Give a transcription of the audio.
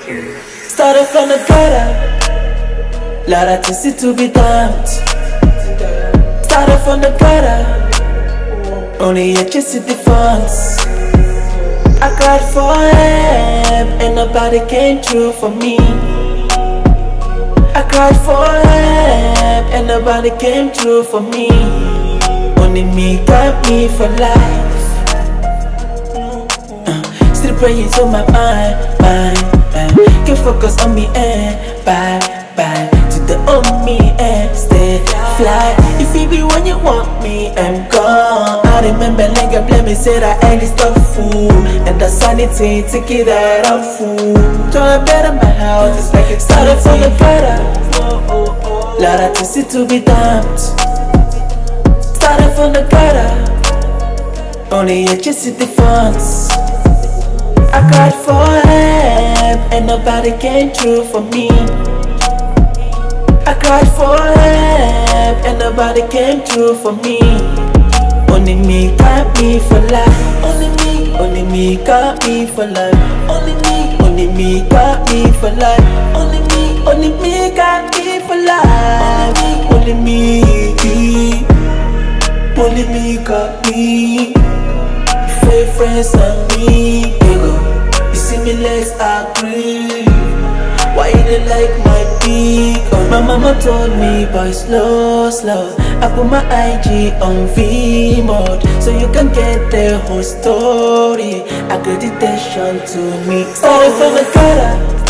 Started from the gutter, lot of things to be done. Started from the gutter, only yet you see the funds. I cried for help and nobody came through for me. I cried for help and nobody came through for me. Only me got me for life. Still praying to my mind. Can focus on me and bye to the on me and stay fly. If you be when you want me, I'm gone. I remember nigga blame me, said I ain't this stuff fool. And the sanity, take it out of fool. Trying to better my house, it's like it started from the gutter. Lot of things to be dumped. Started from the gutter, only yet you see the funds. I cried for help and nobody came through for me. I cried for help and nobody came through for me. Only me got me for life. Only me got me for life. Only me got me for life. Only me got me for life. Only me got me. Fake friends and me, you see me legs agree. Why you don't like my dick? Oh, my mama told me, boy, slow. I put my IG on V mode, so you can get the whole story. Accreditation to me. Started from the gutter,